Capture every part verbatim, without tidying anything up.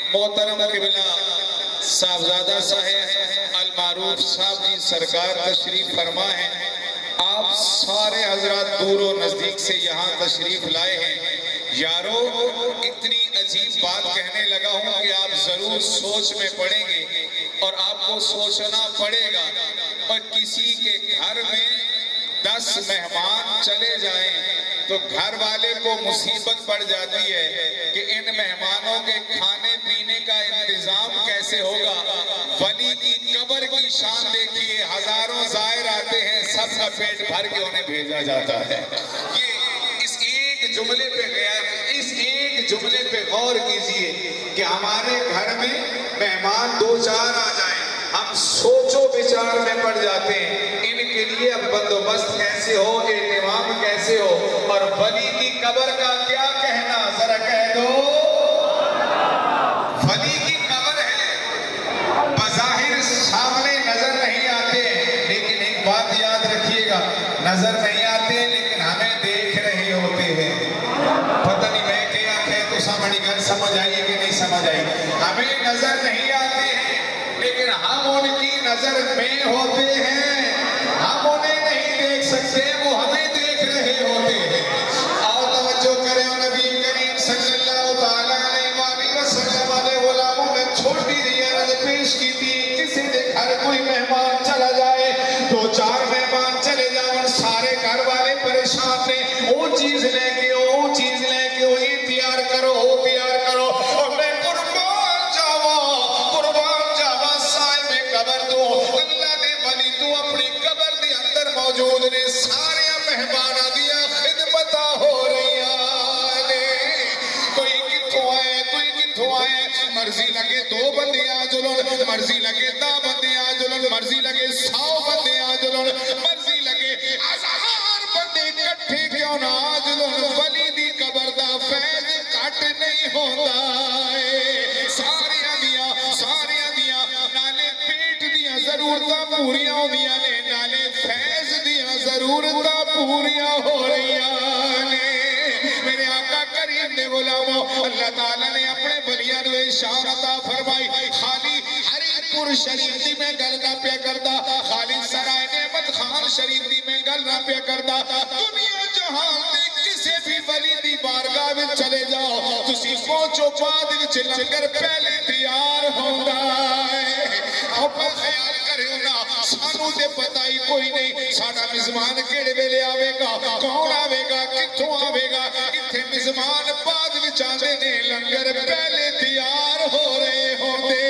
محترم قبلہ صاحبزادہ صاحب المعروف صاحب جی سرکار تشریف فرما ہیں. آپ سارے حضرات دور و نزدیک سے یہاں تشریف لائے ہیں. یارو اتنی عجیب بات کہنے لگا ہوں کہ آپ ضرور سوچ میں پڑیں گے اور آپ کو سوچنا پڑے گا. اور کسی کے گھر میں دس مہمان چلے جائیں تو گھر والے کو مصیبت پڑ جاتی ہے کہ ان مہمانوں کے کھانے پینے کا انتظام کیسے ہوگا. ولی کی قبر کی شان دیکھیے, ہزاروں زائر آتے ہیں, سب کا پیٹ بھر کے انہیں بھیجا جاتا ہے. یہ اس ایک جملے پہ اس ایک جملے پہ غور کیجئے کہ ہمارے گھر میں مہمان دو چار آ جائیں, ہم سوچو بچار میں پڑ جاتے ہیں ان کے لیے اب بندوبست کیسے ہو, اہتمام کیسے ہو. اور ولی کی قبر کا کیا کہنا, ذرا کہہ دو. ولی کی قبر ہے, بظاہر سامنے نظر نہیں آتے, لیکن ایک بات یاد رکھیے گا, نظر نہیں آتے لیکن ہمیں دیکھ رہے ہوتے ہیں. پتہ نہیں میں کیا کہ تو سامنے گھر سمجھ آئیے کہ نہیں سمجھ آئی. ہمیں نظر نہیں آتے ہیں لیکن ہم ان کی نظر میں ہوتے ہیں. ہم انہیں نہیں دیکھ سکتے, وہ ہمیں دیکھ رہے ہوتے ہیں. اور توجہ کریں, نبی کریم صلی اللہ تعالیٰ علیہ وآلہ وسلم علیہ غلاموں میں چھوٹی سی عرض پیش کی تھی. کسی کے گھر کوئی مہمان چلا جائے, دو چار مہمان چلے جاؤ, سارے گھر والے پریشان نے, وہ چیز لے کے وہ چیز لے کے وہ یہ تیار کرو وہ تیار کرو, اور میں قربان جاوا قربان جاوا سائے میں قبر دوں. اللہ نے ولی تو اپنی قبر دے اندر موجود نے, سارے مہمانہ دیا خدمتہ ہو رہی آنے. کوئی کتھوں آئے کوئی کتھوں آئے, مرضی لگے دو بندے آ جلن, مرضی لگے دا بندے آ جلن, مرضی لگے سو بندے آ جلن, مرضی لگے ہزار بندے کٹھے کیوں نہ آ جلن, ولی دی قبر دا فیض کٹ نہیں ہوتا ہے. ساریاں دیا ساریاں دیا نالے پیٹ دیا ضرورتاں پوریاں ہو دیا نے, نالے فیض دیا ضرورتاں پوریاں ہو رہی نے. میرے آقا کریم نے غلاموں, اللہ تعالیٰ نے اپنے ولیاں نو شان عطا فرمائی. خالی ہریپور شریف دی میں گل نہ پیا کردا, خالی سرائے نعمت خان شریف دی میں گل نہ پیا کردا, دنیا جہان دے کسے بھی ولی دی بارگاہ میں چلے جاؤ, تسی پہنچو بعد وچ لنگر پہلے تیار ہوندا ہے. اپنا خیال کرے نا, سانو تے پتہ ہی کوئی نہیں ساڈا میزبان کیڑے ویلے آوے گا, کون آوے گا, کتھوں آوے گا. اتھے میزبان بعد وچ آندے نے, لنگر پہلے تیار ہو رہے ہوندے.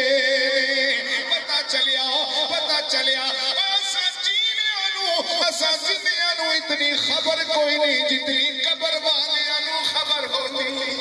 پتہ چلیا پتہ چلیا اسا جیویاں نو اسا زندیاں نو اتنی خبر کوئی نہیں جتنی قبر والیاں نو خبر ہوندی.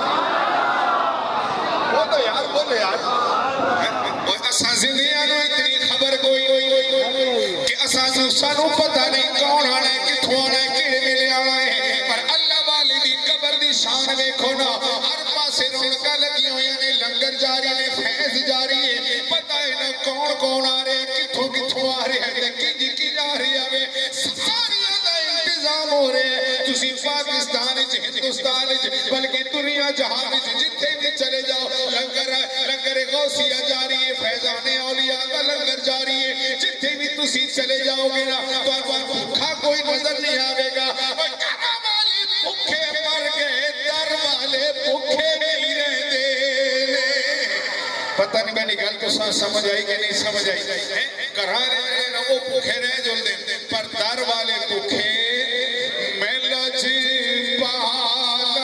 وہ تو یار بولے یار, اسا زندیاں نو اتنی خبر کوئی نہیں کہ اسا سانو پتہ نہیں کون آنا ہے, کتھوں آنا ہے, کیڑے ویلے آنا ہے. پر اللہ والے دی قبر دی شان ویکھو نا, ہر پاسے رونقاں لگی ہوئی نے, لنگر جاری نے, فیض جاری ہے. پتہ ہے نا کون کون آ رہے, کتھوں کتھوں آ رہے ہیں, کنج کنج آ رہی ہے, ساریاں دا انتظام ہو رہے ہیں. تسی پاکستان وچ, ہندوستان وچ, بلکہ دنیا جہان وچ جتھے بھی چلے جاؤ, لنگر لنگر غوثیہ جاری ہے, فیضان اولیاء کا لنگر جاری ہے. جتھے بھی تسی چلے جاؤ گے نا, تو بھوکا کوئی نظر نہیں آئے گا. گھر والے بھوکے مر گئے, در والے بھوکے نہیں رہتے. پتہ نہیں میری گل تو سمجھ آئی کہ نہیں سمجھ آئی. گھرانے رہے نا وہ بھوکے رہ جل دیں, پر در والے بھوکے. میں لج پالا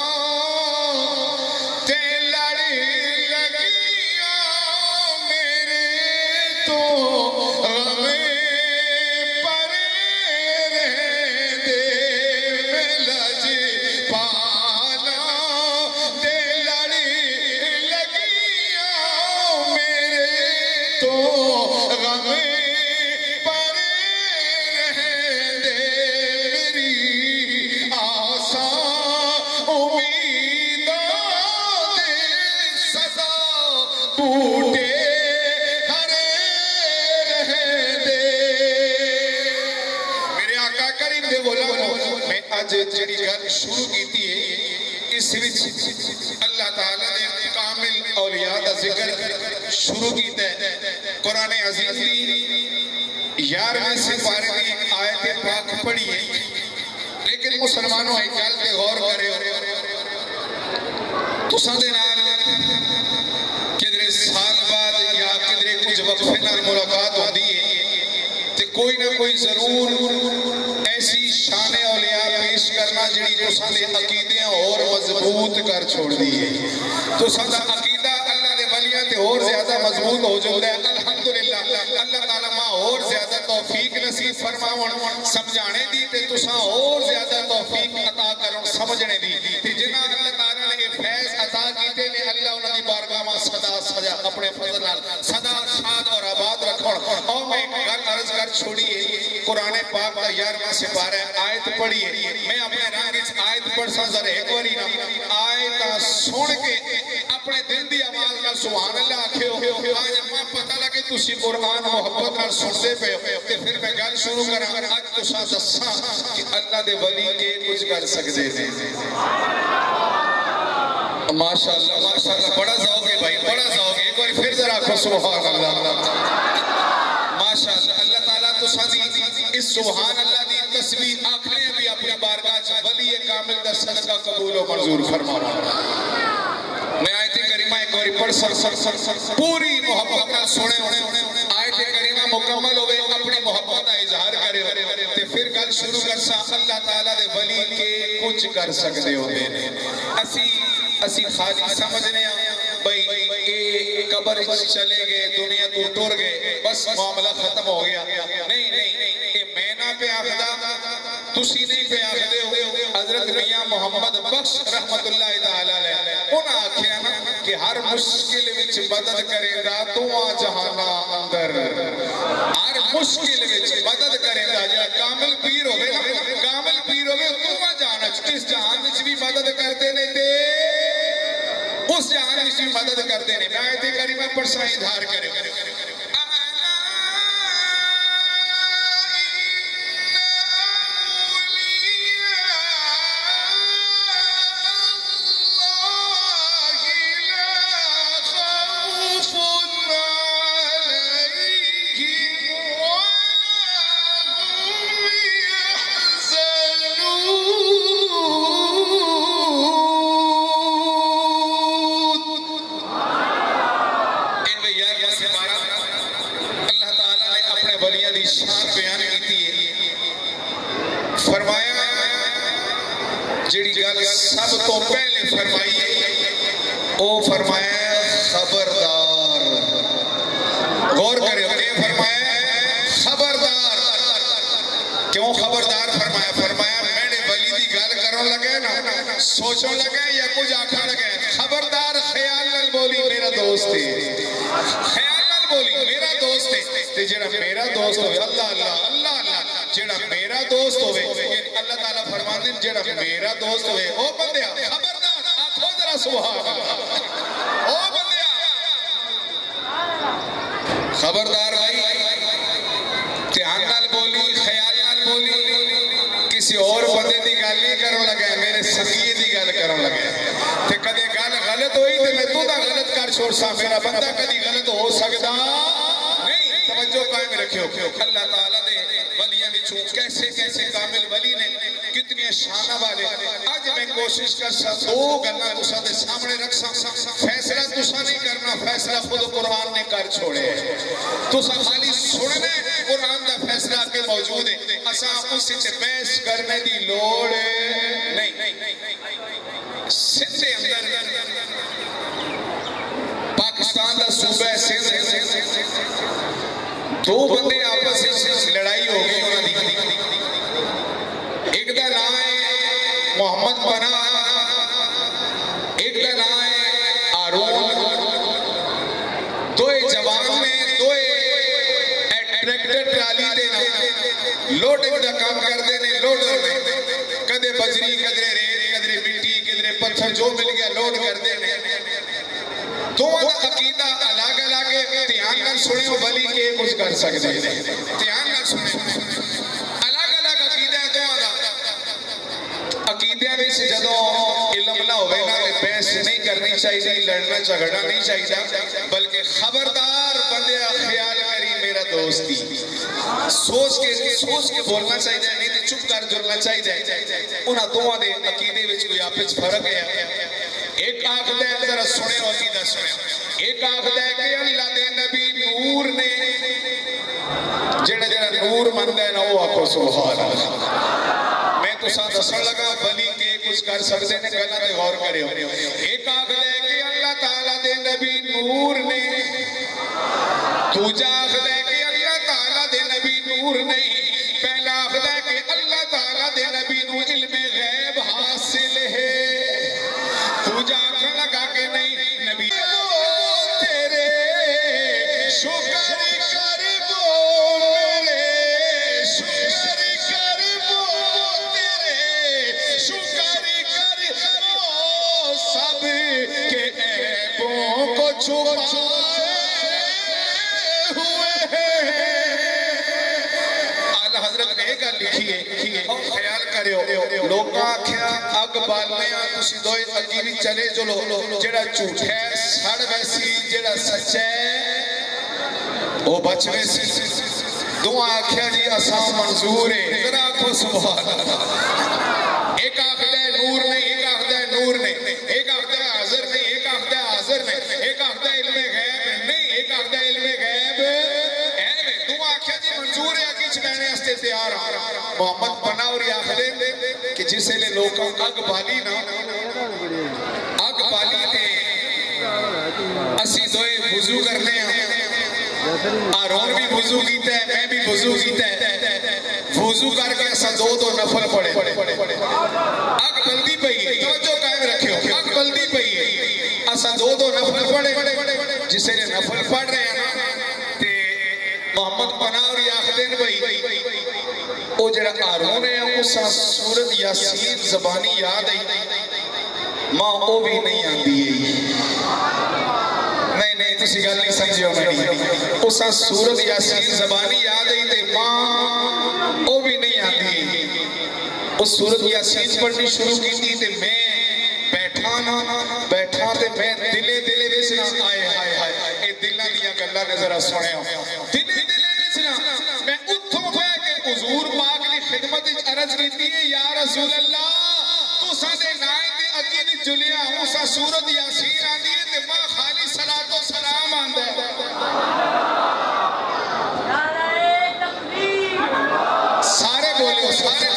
تے لڑی لگیاں میرے تو غمیں پرے رہ دے. میں لج پالا تے لڑی لگیاں میرے تو غمیں جڑی گل شروع کی تھی, اس وچ اللہ تعالیٰ نے کامل اولیاء دا ذکر شروع کیتا ہے قرآن عزیز دی یارویں سپارے دی ایک آیت پاک پڑھی ہے لیکن مسلمانوں ایک گل تے غور کرے تساں دے نال کدھر سال بعد یا کدھر کچھ وقفے نال ملاقات ہوندی ہے تے کوئی نہ کوئی ضرور ایسی شان اولیاء پیش کرنا جڑی تساں دے عقیدیاں اور مضبوط کر چھوڑ دی ہے تساں دا عقیدہ اللہ دے ولیاں تے اور زیادہ مضبوط ہو جاندا ہے الحمدللہ اللہ تعالی ماں اور زیادہ توفیق نصیب فرماون سمجھانے دی تے تساں اور زیادہ توفیق عطا کرن سمجھنے دی تے جنہاں اللہ تعالی نے فیض عطا کیتے نے اللہ انہاں دی بارگاہ میں صدا سجا اپنے فضل نال صدا شاد اور آباد رکھن اور میں ایک گل عرض کر چھوڑی ہے قرآن پاک کا یارواں سپارہ آیت پڑھی ہے میں اپنے رنگ اس آیت پڑھ سا ذرا ایک باری نا آیت سن کے اپنے دل دی آواز نال سبحان اللہ آکھے ہو آج ماں پتہ لگے تسی قرآن محبت نال سنتے پے ہو تے پھر میں گل شروع کراں اج تساں دساں کہ اللہ دے ولی کے کچھ کر سکدے نے ماشاءاللہ ماشاءاللہ بڑا ذوق ہے بھائی بڑا ذوق ہے ایک بار پھر ذرا آکھو سبحان اللہ ماشاءاللہ اللہ تعالیٰ تساں دی اس سبحان اللہ دی تسبیح آکھنے بھی اپنی بارگاہ چ ولی کامل دا صدقہ قبول و منظور فرماؤ میں آیت کریمہ ایک بار پڑھ سر پوری محبت نال سنے آیت کریمہ مکمل ہوئے اپنی محبت کا اظہار کرے تے پھر گل شروع کر سا اللہ تعالیٰ دے ولی کے کچھ کر سکتے ہوتے ہیں اسی اسی خالی سمجھنے ہیں بھئی اے قبر چلے گئے دنیا تو ٹر گئے بس معاملہ ختم ہو گیا نہیں نہیں اے میں نہ پہ آخدہ تسی نہیں پہ آخدے ہو حضرت میاں محمد بخش رحمت اللہ تعالیٰ علیہ انہاں آکھیا نا کہ ہر مشکل وچ مدد کرے گا تو آ جہانا اندر ہر مشکل وچ مدد کرے گا جہاں کامل پیر ہوئے کامل پیر ہوئے تو آ جانا اس جہان وچ بھی مدد کرتے نہیں تے اس جہاں اس کی مدد کرتے ہیں میں آیت کریمہ پر سا اظہار کرے سب تو پہلے فرمائیے او فرمایا خبردار غور کرے کہ فرمایا خبردار کیوں خبردار فرمایا فرمایا میں نے ولی دی گل کرن لگے نا سوچوں لگے یا کچھ آکھا لگے خبردار خیال نال بولی میرا دوست ہے خیال نال بولی میرا دوست ہے تے جڑا میرا دوست ہوئے اللہ اللہ اللہ اللہ جڑا میرا دوست ہوئے اللہ تعالیٰ فرماندے جڑا میرا دوست ہوئے او بندیا خبردار آنکھوں ذرا سبحان اللہ او بندیا خبردار بھائی دھیان نال بولی خیال نال بولی کسی اور بندے دی گل نہیں کرن لگا میرے سخی دی گل کرن لگا تے کدے گل غلط ہوئی تے میں تو دا غلط کر چھوڑ سا میرا بندہ کدی غلط ہو سکدا نہیں توجہ قائم رکھو اللہ تعالیٰ دے ولیاں وچوں کیسے کیسے کامل ولی نے کتنی شانہ والے آج میں کوشش کر سا دو گلہ تساں دے سامنے رکھ سا فیصلہ تساں نہیں کرنا فیصلہ خود قرآن نے کر چھوڑے تساں خالی سننے قرآن دا فیصلہ کے موجود ہے اساں اس سے بحث کرنے دی لوڑ نہیں سندھ دے اندر پاکستان دا صوبہ سندھ دو بندے آپس سے لڑائی ہو گئی انہوں نے ایک دا نام ہے محمد بنا ایک دا نام ہے آرون دوئے جوان میں دوئے ٹریکٹر ٹرالی دے لوڈنگ دا کام کر دے نے لوڈر میں کدے بجری کدے ریت کدے مٹی کدے پتھر جو مل گیا لوڈ کر دے نے دو عقیدہ الگ الگ دھیان نال سنے ہو ولی کے کچھ کر سکتے ہیں دھیان نال سنے الگ الگ عقیدہ دو عقیدہ وچ جدوں علم نہ ہوے نا تے بحث نہیں کرنی چاہیے، لڑنا جھگڑنا نہیں چاہیے، بلکہ خبردار بندیا خیال کری میرا دوستی، سوچ کے سوچ کے بولنا چاہیے، نہیں تو چپ کر جلنا چاہیے۔ انہاں دوہاں دے عقیدے وچ کوئی آپس فرق ہے۔ ایک آخدا ہے، ذرا سنے ہو عقیدہ سنے، ایک آخدا ہے کہ اللہ دے نبی نور نے، جڑا جڑا نور مندا ہے نا وہ آکھو سبحان اللہ۔ میں تو ساتھ دسن لگا ولی کے کچھ کر سکتے ہیں، گلاں تے غور کریو۔ ایک آخدا ہے کہ اللہ تعالیٰ دے نبی نور نے، دوجا آخدا ہے کہ اللہ تعالیٰ دے نبی نور نہیں، پہلا آخدا ہے کہ اللہ تعالیٰ دے نبی نو علم غیب حاصل ہے، دوجا آخر لگا کہ نہیں نبی تیرے شکر کر بو میرے شکر کر بو تیرے شکر کر بو سب کے عیبوں کو چھپائے ہوئے اعلیٰ حضرت نے ایک لکھی ہے، خیال کریو لوگاں آکھیا اگ بالنے آ تسی دوئے اگی بھی چلے چلو، جڑا جھوٹ ہے سڑ ویسی، جڑا سچ ہے وہ بچ ویسی، دعا آکھیا جی اساں منظور ہے، ذرا آکھو سبحان اللہ۔ ایک آخدہ ہے نور نہیں، ایک آخدہ ہے نور نہیں، ایک آخدہ ہے حاضر نہیں، ایک آخدہ ہے حاضر نہیں، ایک آخدہ ہے علم غیب نہیں، ایک آخدہ ہے علم غیب ہے، دعا آکھیا جی منظور ہے، اگیچ کہنے ہستے تیار محمد بنا اور یہ آخدے کہ جسے لے لوگوں اگ بالی نا، اگ بالی تے اسی دوئے وضو کرنے ہیں، آرون بھی وضو کیتا ہے، میں بھی وضو کیتا ہے، وضو کر کے ایسا دو دو نفل پڑے، اگ بلدی پئی ہے، توجہ قائم رکھے ہو، اگ بلدی پئی ہے، ایسا دو دو نفل پڑے، جسے نے نفل پڑھ رہے ہیں نا تے محمد پناہ اور یاخدین بھائی او جڑا آرون ہے اسا سورت یاسین زبانی یاد ہے، ماں او بھی نہیں آندی ہے، نہیں نہیں تسی گل نہیں سمجھو نہیں، اسا سورت یاسین زبانی یاد ہے تے ماں او بھی نہیں آندی، اس سورت یاسین پڑھنی شروع کی تھی تے میں بیٹھا نا بیٹھا تے میں دلے دلے وچ نا آئے ہائے ہائے اے دلاں دیاں گلاں نے ذرا سنیا، دلے دلے وچ نا میں اتھوں پہ کے حضور پاک نے خدمت وچ عرض کیتی ہے یا رسول اللہ تساں دے نائے تے اگے وچ جلیا ہوں سا سورت یاسین آندی ہے تے ماں خالی صلاۃ و سلام آندا ہے، نعرہ تکبیر، سارے بولو سارے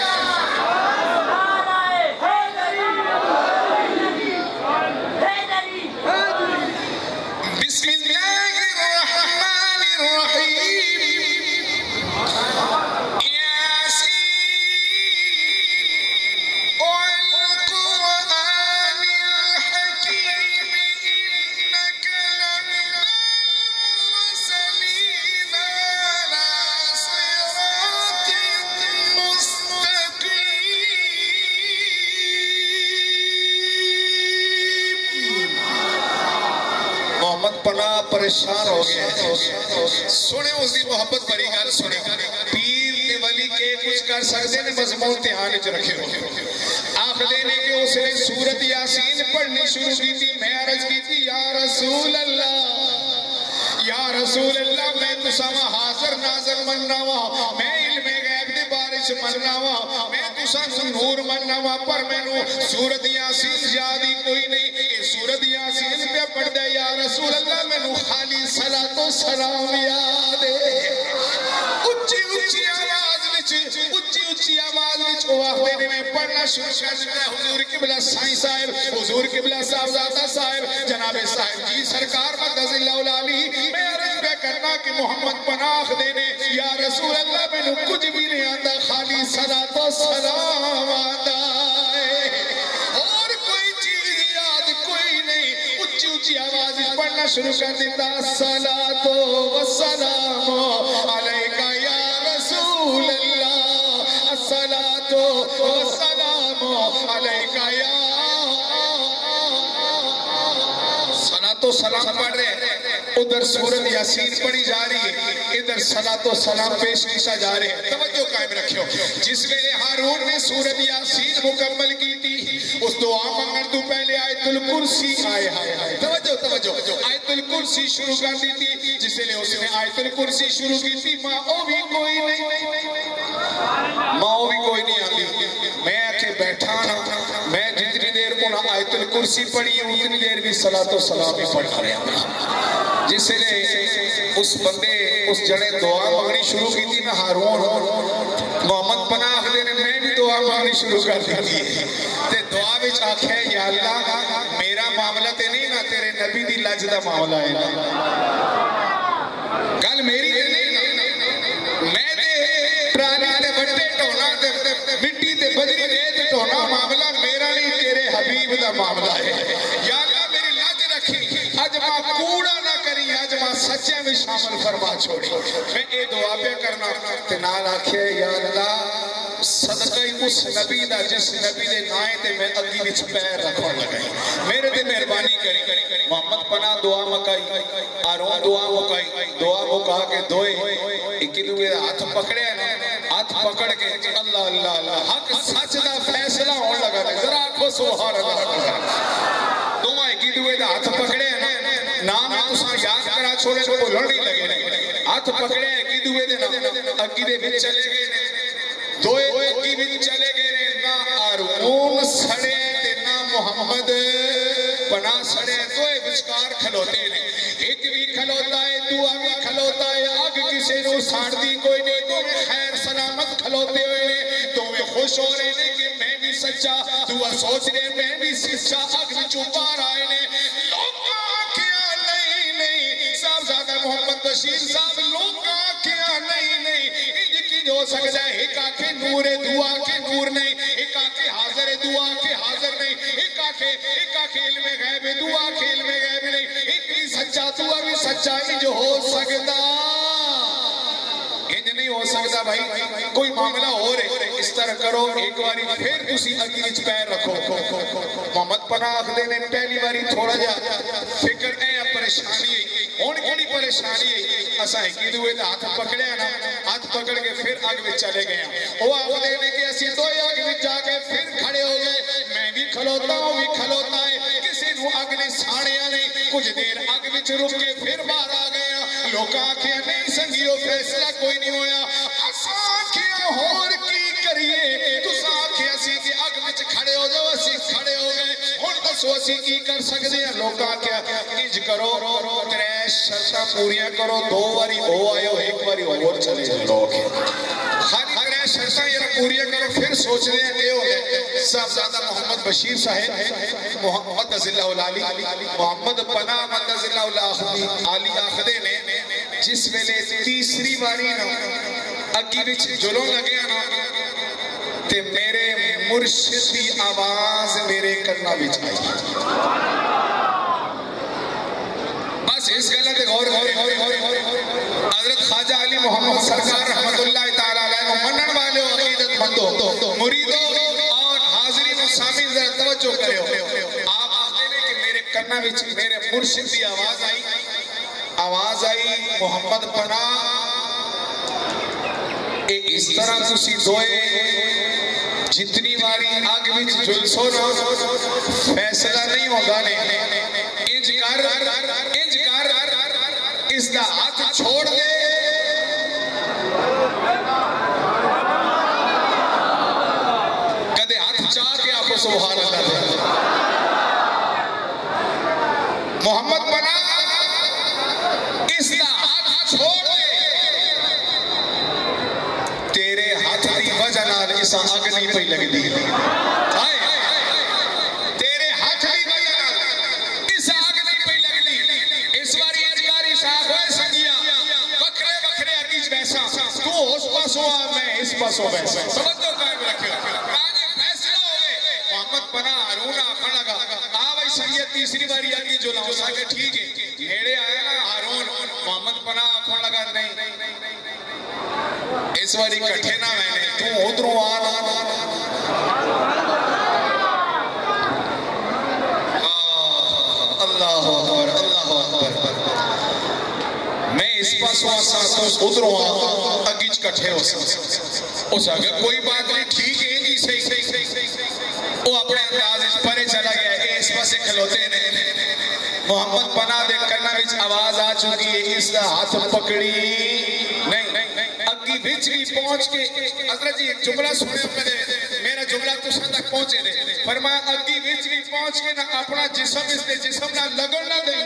پناہ پریشان ہو گیا، سنے اس دی محبت بری گل سنے، پیر تے ولی کے کچھ کر سکتے نے مضمون تہانے چ رکھے ہو، آخ دینے کہ اس نے سورت یاسین پڑھنی شروع کی تھی، میں عرض کی تھی یا رسول اللہ یا رسول اللہ میں تو ساما حاضر ناظر مننا وا، میں علم غیب دے بارش مننا وا، میں تو ساما نور مننا وا، پر میں نو سورت یاسین یادی کوئی نہیں، یہ سورت یاسین پہ پڑھ دے یا رسول اللہ میں نو خالی صلاۃ و سلام یاد ہے، اچھی اچھی آواز وچ اچھی اچھی آواز وچ وہ آخدے نے میں پڑھنا شروع کر دیتا، حضور قبلہ سائن صاحب، حضور قبلہ صاحبزادہ صاحب، جناب صاحب جی سرکار مقدس اللہ العالی، میں عرض پہ کرنا کہ محمد پناہ دینے یا رسول اللہ میں نو کچھ بھی نہیں آتا، خالی صلاۃ و سلام آتا ہے، اور کوئی چیز یاد کوئی نہیں، اچھی اچھی آواز پڑھنا شروع کر دیتا، صلاۃ و سلام علیکہ یا رسول اللہ، الصلاۃ و سلام علیکہ یا صلاۃ تو سلام پڑھ رہے ہیں، ادھر سورت یاسین پڑھی جا رہی ہے، ادھر صلاۃ و سلام پیش کیا جا رہے ہیں. توجہ قائم رکھو. جس ویلے ہارون نے سورت یاسین مکمل کی تھی، اس دعا منگن تو پہلے آیت الکرسی آئے آئے توجہ توجہ آیت الکرسی شروع کر دی تھی. جس ویلے اس نے آیت الکرسی شروع کی تھی، ماں او بھی کوئی نہیں ماں او بھی کوئی نہیں آتی. میں آکے بیٹھا نا، میں جتنی دیر انہاں آیت الکرسی پڑھی اتنی دیر بھی صلاۃ و سلام ہی پڑھا رہے ہیں. جس نے اس بندے اس جڑے دعا مانگنی شروع کی تھی نا، ہارون محمد پناہ آخدے نے میں بھی دعا مانگنی شروع کر دی تھی. تے دعا وچ آکھے یا اللہ میرا معاملہ تے نہیں نا، تیرے نبی دی لج دا معاملہ ہے نا، گل میری تے نہیں نا، میں تے پرانی تے وٹے ٹونا تے مٹی تے بجری ریت ٹونا معاملہ میرا نہیں، تیرے حبیب دا معاملہ ہے. یا اللہ میری لج رکھی، اج ماں کوڑا نہ کری، اج ماں سچے میں شامل فرما چھوڑی. میں اے دعا پہ کرنا تے نال آکھے یا اللہ صدقہ اس نبی دا جس نبی دے نائیں تے میں اگی وچ پیر رکھوں لگائی، میرے تے مہربانی کری. محمد پناہ دعا مکائی، ہارون دعا مکائی، دعا مکا کے دوئے ایک دوئے ہاتھ پکڑے نا، ہاتھ پکڑ کے اللہ اللہ اللہ حق سچ دا فیصلہ ہون لگا. ذرا آنکھو سبحان اللہ. دعا ایک دوئے ہاتھ پکڑے نا، نام تساں یاد کرا چھوڑے تو بھولن نہیں لگے. ہاتھ پکڑے ایک دوئے دے نا، اگی دے وچ چلے گئے دوئے اگی وچ چلے گئے. نہ ہارون سڑے تے نہ محمد پناہ سڑے، دوئے وچکار کھلوتے ہیں. ایک بھی کھلوتا ہے، دعا بھی کھلوتا ہے، اگ کسے نو ساڑ دی کوئی نہیں. دوئے خیر سلامت کھلوتے ہوئے نے، دوئے خوش ہو رہے نے کہ میں بھی سچا، دعا سوچ رہے میں بھی سچا. اگ وچوں باہر آئے نے، لوگ آنکھیاں نہیں نہیں صاحبزادہ محمد بشیر صاحب، لوگ آنکھیاں نہیں نہیں ہو سکتا ہے. ایک آنکھیں نور دعا کے نور نہیں، ایک آنکھیں حاضر دعا کے حاضر نہیں، ایک آنکھیں ایک آنکھیں علم غیب دعا کے علم غیب نہیں. ایک بھی سچا دعا بھی سچا ہی جو ہو سکتا، انج نہیں ہو سکتا بھائی. کوئی معاملہ ہو رہے اس طرح کرو، ایک باری پھر تسی اگی وچ پیر رکھو. محمد پناہ آخدے نے پہلی باری تھوڑا جا فکر اے پریشانی ہے، ہن کیڑی پریشانی ہے؟ اساں ایک دوے دا ہاتھ پکڑیا نا، ہاتھ پکڑ کے پھر اگ وچ چلے گئے. وہ آخدے نے کہ اسی دو اگ وچ جا کے پھر کھڑے ہو گئے. میں بھی کھلوتا ہوں بھی کھلوتا ہے، کسی نو اگ نے ساڑیا نہیں. کچھ دیر اگ وچ رک کے پھر باہر آ گئے. لوگ آنکھیں نہیں سنگیو، فیصلہ کوئی نہیں ہویا. اساں آنکھیں ہور کی کریے؟ تساں آنکھیں اسی کہ اگ وچ کھڑے ہو جاؤ، اسی کھڑے ہو گئے. ہن دسو اسی کی کر سکتے ہیں؟ لوگ آنکھیں انج کرو، ترے شرطاں پوریاں کرو، دو باری ہو آئے ہو، ایک باری اور چلے جاؤ. خالی ترے شرطاں یہ پوریاں کرو، پھر سوچ رہے ہیں کہ ہو گئے. صاحبزادہ محمد بشیر صاحب محمد عزیز اللہ محمد پناہ مدد اللہ علی آخدے نے جس ویلے تیسری باری نا اگی وچ جلوں لگے نا تے میرے مرشد دی آواز میرے کرنا وچ آئی. بس اس گلے تے غور حضرت خواجہ علی محمد سرکار رحمت اللہ تعالی علیہ منن والے عقیدت مندو مریدوں اور حاضرین و سامعین ذرا توجہ کرو. آپ آخدے نے کہ میرے کرنا وچ میرے مرشد دی آواز آئی آواز آئی محمد پناہ اے اس طرح تسی دوئے جتنی باری آگ وچ جلسو نا فیصلہ نہیں ہوگا نے. انج کر انج کر اس دا ہاتھ چھوڑ دے. کدے ہاتھ چاہ کے آپ کو سبحان اللہ دے. محمد پناہ اس دا ہاتھ چھوڑ دے. تیرے ہاتھ دی وجہ نال اس آگ نہیں پئی لگ دی. تیرے ہاتھ دی وجہ نال اس آگ نہیں پئی لگ دی. اس باری انجکاری صاحب ہوئے سنگیا وکھرے وکھرے اگیج بیسا، تو اس پاسوں آ میں اس پاسوں بیسا. سمجھو قائم رکھے تاجے فیصلہ ہوئے. محمد پناہ ہارون آخر لگا آ بھائی سنگیا تیسری باری آگی جو لاؤ سا کہ ٹھیک ہے. نیڑے آیا نا ہارون، محمد پناہ آخر لگا نہیں اس باری کٹھے نہ میں نے تو ادھروں آنا. اللہ اکبر اللہ اس پاس واسا تو ادھروں آ اگیچ کٹھے ہو سکتے اس آگے کوئی بات نہیں ٹھیک ہے جی صحیح وہ اپنے انداز پرے چلا گیا اس پاس کھلوتے ہیں محمد پناہ دے کرنا وچ آواز آ چکی ہے اس کا ہاتھ پکڑی نہیں اگی وچ بھی پہنچ کے حضرت جی ایک جملہ سنے میرے میرا جملہ تو سن تک پہنچے دے فرمایا اگی وچ بھی پہنچ کے نہ اپنا جسم اس دے جسم نہ لگن نہ دے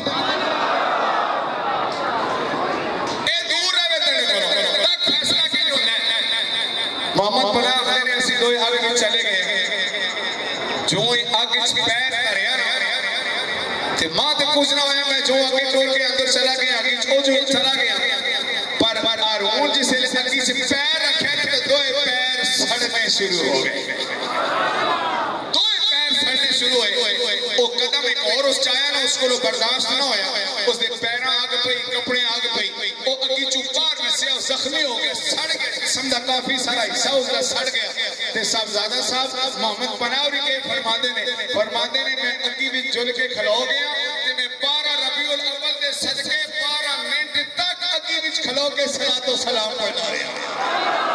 اے دور رہے تیرے کو تک فیصلہ کی جو محمد پناہ خیر ایسی دوئی آگے چلے گئے جو آگے پیر کرے تے ماں تے کچھ نہ ہویا میں جو آگے ٹول کے اندر چلا گیا آگے چھو جو چلا گیا پر آرون جسے لگی سے پیر رکھے نا تو دوئے پیر سڑنے شروع ہو گئے دوئے پیر سڑنے شروع ہوئے وہ قدم ایک اور اس چاہیا نا اس کو لو برداشت نہ ہویا اس دے پیرہ آگ پئی کپڑے آگ پئی وہ اگی چوپار میں سے زخمی ہو گئے سڑ گئے قسم دا کافی سارا حصہ اس کا سڑ گیا تے صاحبزادہ صاحب محمد پناوری کے فرماندے نے فرماندے نے میں اگی بھی جل کے کھلو گیا تے میں بارہ ربیع الاول دے صدقے بارہ منٹ تک اگی بھی کھلو کے صلاۃ و سلام پڑھا رہا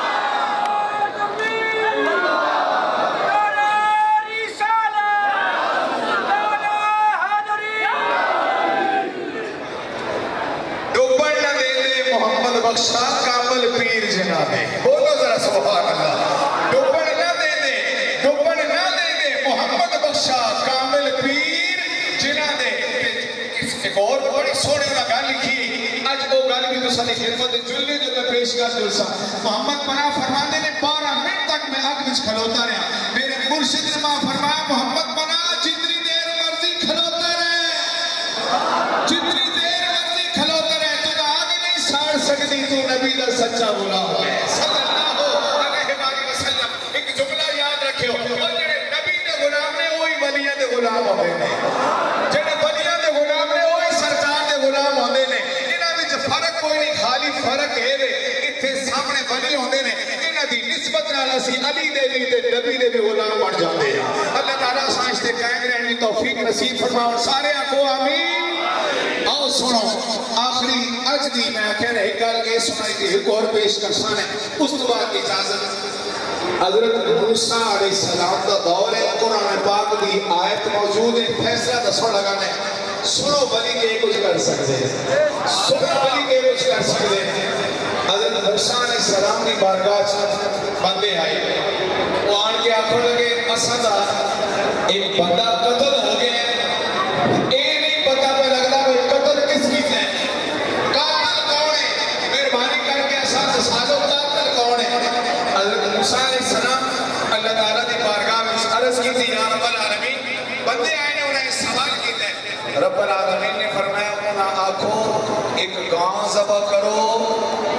محمد بخشا کامل پیر جناب بولو ذرا سبحان اللہ ڈوبڑ نہ دے دے ڈوبڑ نہ دے دے محمد بخشا کامل پیر جناب ایک اور بڑی سوڑی نہ گا لکھی آج وہ گا بھی تو سنی خدمت جلنے جو میں پیش کر جلسا محمد پناہ فرمانے نے بارہ منٹ تک میں آگ بچ کھلوتا رہا میرے مرشد نے ماں فرمایا محمد پناہ جتنی دیر مرضی کھلوتا رہے جتنی دیر مرضی کھلوتا رہے ساڑ سکتی تو نبی دا سچا غلام ہے صلی اللہ علیہ وسلم ایک جملہ یاد رکھے ہو اور جنہیں نبی دے غلام نے وہی ولیہ دے غلام ہوتے ہیں جنہیں ولیہ دے غلام نے وہی سرکار دے غلام ہوتے ہیں انہاں وچ فرق کوئی نہیں خالی فرق ہے وے اتھے سامنے ولی ہوتے ہیں انہاں دی نسبت نال اسی علی دے بھی تے نبی دے بھی غلام بن جاتے ہیں اللہ تعالیٰ سائنس تے قائم رہنے کی توفیق نصیب فرماؤ سارے آکو آمین آؤ سنو آخری اج دی میں کہہ رہے گل کے سنائی تھی ایک اور پیش کر سانے اس تو بعد اجازت حضرت موسیٰ علیہ السلام دا دور ہے قرآن پاک دی آیت موجود ہے فیصلہ دسو لگانے سنو بلی کے کچھ کر سکتے ہیں سنو بلی کے کچھ کر سکتے ہیں حضرت موسیٰ علیہ السلام دی بارگاہ بندے آئے وہ آن کے آخر لگے اسدہ ایک بندہ قتل ہو گیا اے نہیں پتا پہ لگ رہا ہے قتل کس کی ہے قاتل کون ہے مہربانی کر کے اساس سالو قاتل کون ہے حضرت موسیٰ علیہ السلام اللہ تعالیٰ دی بارگاہ میں عرض کی تھی یا رب العالمین بندے آئے نے انہیں سوال کی تھے رب العالمین نے فرمایا انہیں آنکھوں ایک گاں ذبح کرو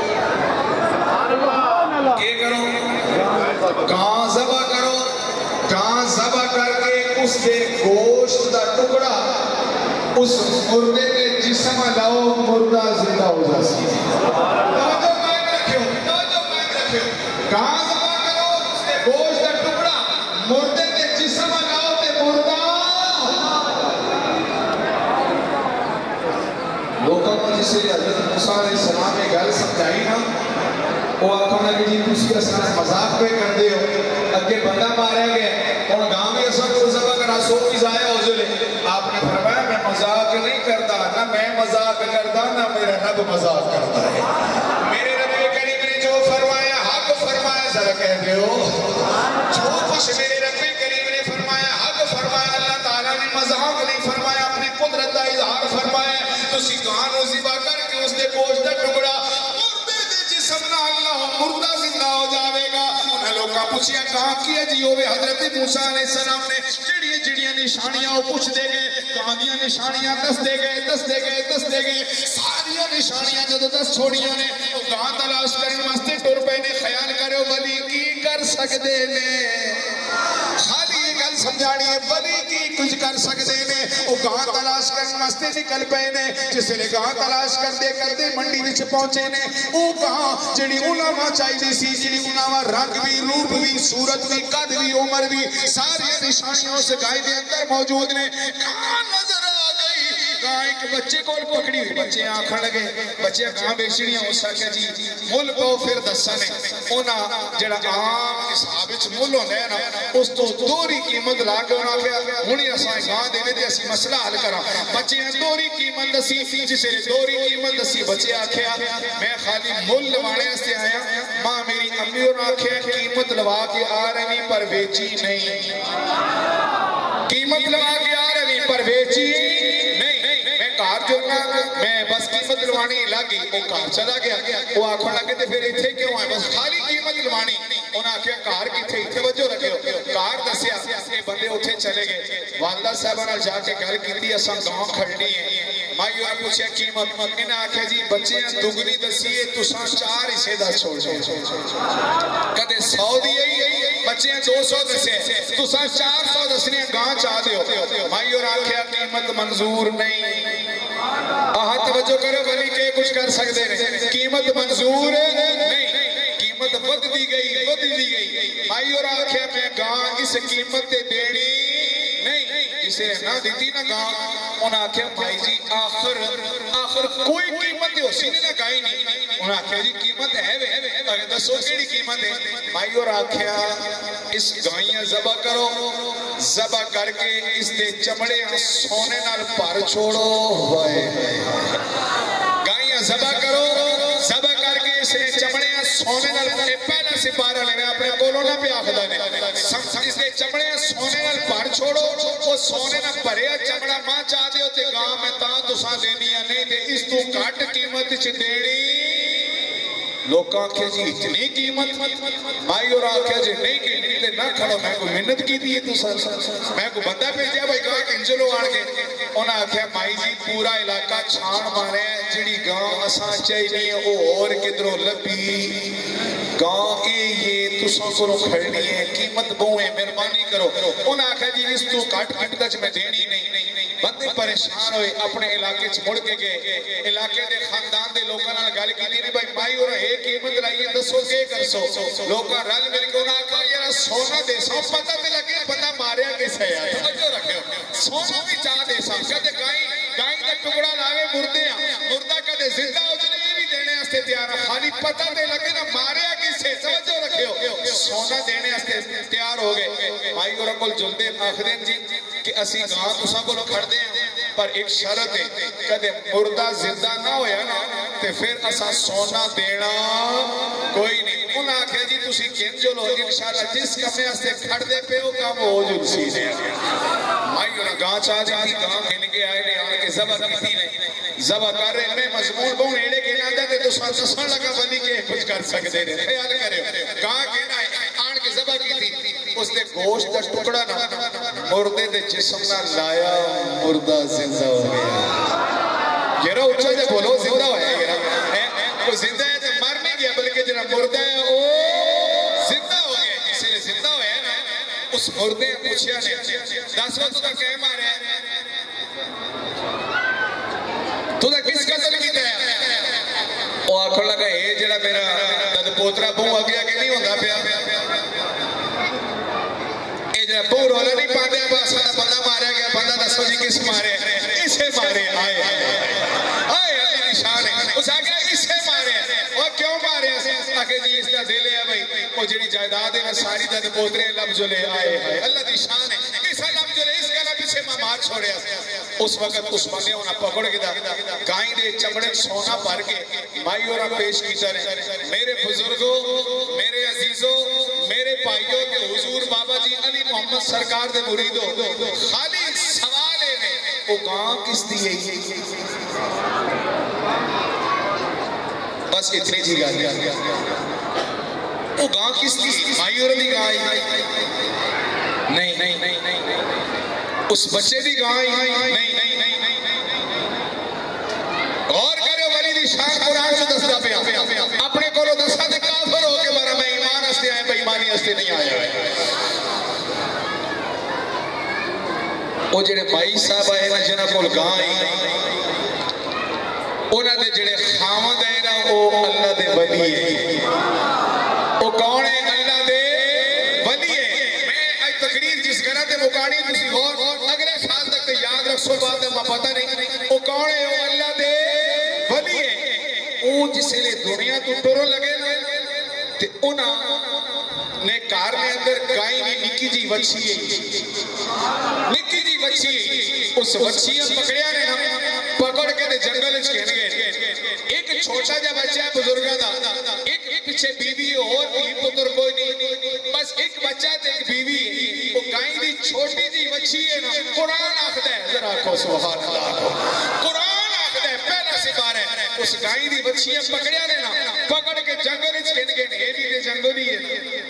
کیا کرو گاں ذبح کرو گاں ذبح کر کے اس کے گوشت دا ٹکڑا اس مردے کے جسم لاؤ مردہ زندہ ہو جا سی توجہ قائم رکھو توجہ قائم رکھو گاں ذبح کرو اس کے گوشت دا ٹکڑا مردے کے جسم لاؤ تے مردہ لوگوں کو جسے حضرت موسیٰ علیہ السلام نے گل سمجھائی نا وہ آنکھوں نے کہ جی تسی اساں مذاق پہ کر دے ہو اگے بندہ مارا گیا اور گاں میں اساں کو ذبح کرا سو بھی ضائع ہو جلے آپ نے فرمایا میں مذاق نہیں کرتا نہ میں مذاق کرتا نہ میرا رب مذاق کرتا ہے میرے رب کریم نے جو فرمایا حق فرمایا ذرا کہہ دے ہو جو کچھ میرے رب کریم نے فرمایا حق فرمایا اللہ تعالیٰ نے مذاق نہیں فرمایا اپنی قدرت کا اظہار فرمایا تسی گاں نو ذبح کر کے اس دے گوشت دا ٹکڑا مردہ زندہ ہو جاوے گا انہیں لوگ کا پوچھیا کہاں کیا جی ہوئے حضرت موسیٰ علیہ السلام نے جڑیاں جڑیاں نشانیاں وہ پوچھ دے گئے کہاں دیاں نشانیاں دس دے گئے دس دے گئے دس دے گئے ساریاں نشانیاں جو دس چھوڑیاں نے وہ کہاں تلاش کرنے واسطے ٹور پہ نے خیال کرے ولی کی کر سکتے نے خالی یہ گل سمجھانی ہے ولی کی کچھ کر سکتے نے وہ گاں تلاش کرنے واسطے نکل پے نے جس لئے گاں تلاش کردے کردے منڈی وچ پہنچے نے وہ گاں جڑی علماء چاہیے سی جڑی علماء رنگ بھی روپ بھی صورت بھی قد بھی عمر بھی ساری نشانیاں اس گائے دے اندر موجود نے کہاں نظر آ گئی گاں ایک بچے کو پکڑی ہوئی بچے آنکھن لگے بچے گاں بیچنی ہیں اس آکھیا جی مل پاؤ پھر دسانے انہاں جڑا عام حساب وچ مل ہوندا ہے نا اس تو دوہری قیمت لا کے انہاں آکھیا ہن اساں گاں دے تے اسی مسئلہ حل کراں بچے دوہری قیمت دسی جس نے دوہری قیمت دسی بچے آکھیا میں خالی مل لوانے واسطے آیا ماں میری امی اور آکھیا قیمت لوا کے آ رہی پر بیچی نہیں قیمت لوا کے آ رہی پر بیچی نہیں میں کار جڑنا میں بس قیمت لوانی لگی وہ کار چلا گیا وہ آنکھوں لگے تھے پھر اتھے کیوں آئے بس خالی قیمت لوانی انہاں آکھیا کار کی تھے اتھے وجہ رکھے ہو کار دسیا یہ بندے اتھے چلے گئے والدہ صاحبہ جا کے گھر کی تھی اساں گاؤں کھڑنی ہے مائی اور پوچھے قیمت انہیں آکھیا جی بچے ہیں دگنی دسیے تساں چار اسے دس چھوڑ کدے سو دیئے بچے ہیں دو سو دسے تساں چار سو دسنے گاں چاہ دیو مائی اور آکھیا قیمت منظور نہیں آہا توجہ کرو ولی کہ کچھ کر سکتے ہیں قیمت منظور نہیں قیمت ود دی گئی ود دی گئی مائی اور آکھیا میں گاں اس قیمت دینی نہیں جسے نہ دیتی نہ گاں انہاں آکھیا بھائی جی آخر آخر کوئی قیمت ہے اسی نے نہ گائی نہیں انہاں آکھیا جی قیمت ہے وے اگر دسو کیڑی قیمت ہے بھائی اور آکھیا اس گائیاں ذبح کرو ذبح کر کے اس دے چمڑے سونے نال پر چھوڑو گائیاں ذبح کرو ذبح کر کے اس دے چمڑے سونے نال پہلا سپارہ لے میں اپنے کولوں نہ پہ آخدہ نے اس دے چمڑے سونے نال پر چھوڑو وہ سونے نہ پریا چمڑا ماں چاہ دے ہوتے گاں میں تاں تو ساں دینی ہے نہیں دے اس تو کٹ قیمت چھ دیڑی لوگ آنکھیں جی اتنی قیمت مائی اور آنکھیں جی نہیں قیمت نہ کھڑو میں کو منت کی دیئے تو سر میں کو بندہ پیش دیا بھائی کہاں کہ انجلو آن کے انہاں آنکھیں مائی جی پورا علاقہ چھان مارے ہیں جڑی گاں اساں چاہی نہیں ہے وہ اور کدروں لبی گاں اے یہ تو سنسروں کھڑنی ہے قیمت بوئے مہربانی کرو انہاں آنکھیں جی اس تو کٹ قیمت میں دینی نہیں بندے پریشان ہوئے اپنے علاقے چھوڑ کے گئے علاقے دے خاندان دے لوگاں نال گل کی نہیں بھائی مائی اور ایک قیمت لائیے دسو کے کر سو لوگاں رل مل کے انہاں آکھا یار سونا دے سو پتہ تے لگے بندہ ماریا کس ہے یار توجہ رکھو سونا بھی چاہ دے سو کدے گائیں گائیں دا ٹکڑا لاوے مردے ہیں مردہ کدے زندہ ہو جنے یہ بھی دینے ہستے تیار خالی پتہ تے لگے نا ماریا کس ہے توجہ رکھو سونا دینے ہستے تیار ہو گئے بھائی اور کل جلدے آخرین جی کہ اسی گاں تو سب کو کھڑ دیں پر ایک شرط ہے کدے مردہ زندہ نہ ہویا نا تے پھر اسا سونا دینا کوئی نہیں انہاں آکھے جی تسی کن جو لو انشاءاللہ جس کمے ہستے کھڑ دے پہ ہو کام ہو جو سی دے مائی انہاں گاں چاہ جاتی گاں کھل کے آئے نے آن کے زبا کیتی نہیں زبا کر رہے میں مضمون بہن ایڑے کے نہ دے تو سان سسان لگا ولی کے کچھ کر سکتے ہیں خیال کرے گاں کے نہ آن کے زبا کیتی اس نے گوشت دا ٹکڑا نہ مردے دے جسم نہ لایا مردہ زندہ ہو گیا یہ رو اچھا جب بولو زندہ ہو ہے وہ زندہ ہے تو مر نہیں گیا بلکہ جنہا مردہ ہے وہ زندہ ہو گیا جسے زندہ ہو ہے نا اس مردے پوچھیا نے دس وقت کا کہہ مارے ہیں تو دا کس قتل کی ہے وہ آنکھوں لگا اے جڑا میرا دد پوترا بہو آگیا کہ نہیں ہوندہ پیا اے جڑا بہو رولا نہیں پاندے ہیں بس بندہ مارے گیا بندہ دسو جی کس مارے اسے مارے آئے آئے اللہ نشان ہے اس آگیا اسے مارے اور کیوں مارے آگے جی اس کا دل ہے بھائی وہ جڑی جائداد ہے ساری دد پوترے لب جو لے آئے اللہ نشان ہے اس لب جو لے اس کا لب اسے مار چھوڑے اس وقت اس بندے انہاں پکڑ کے دا گائیں دے چمڑے سونا بھر کے مائی اور پیش کی طرح میرے بزرگوں میرے عزیزوں میرے بھائیوں کے حضور بابا جی علی محمد سرکار دے مریدوں خالی سوال ہے وہ گاں کس دیئے بس اتنی جی گا وہ گاں کس دیئے مائی اور دی گاں نہیں نہیں نہیں اس بچے دی گاں نہیں اور کرو ولی دی شان قرآن سے دستا پیا اپنے کو لو دستا دے کافر ہو کے بارا میں ایمان ہستے آئے بے ایمانی ہستے نہیں آیا ہے وہ جڑے بھائی صاحب آئے نا جنہ کول گاں آئی انہاں دے جڑے خامد آئے نا وہ اللہ دے ولی ہے وہ کون ہے اللہ دے ولی ہے میں آج تقریر جس گھرہ دے مکانی تسی غور اگلے سال تک تے یاد رکھ परसों बाद पता नहीं वो कौन है, वो अल्लाह दे वली है। वो जिसले दुनिया तो टुरन लगे ना ते उन्हां ने कार में अंदर गाय की निक्की जी वच्छी है, निक्की जी वच्छी है। उस वच्छी पकड़िया ने ना, पकड़ के जंगल च खेल गए। एक छोटा जा बच्चा है बुजुर्गों का, एक पीछे बीवी और धी पुत्र कोई नहीं, बस एक बच्चा ते एक बीवी है। वो गाय की छोटी जी बच्ची है ना, कुरान आखदा है, जरा आखो सुभान अल्लाह, कुरान आखदा है पहला सिपारा है। उस गाय की बच्चियां पकड़िया ने ना, पकड़ के जंगल च खेल गए। ये भी ते जंगल ही है,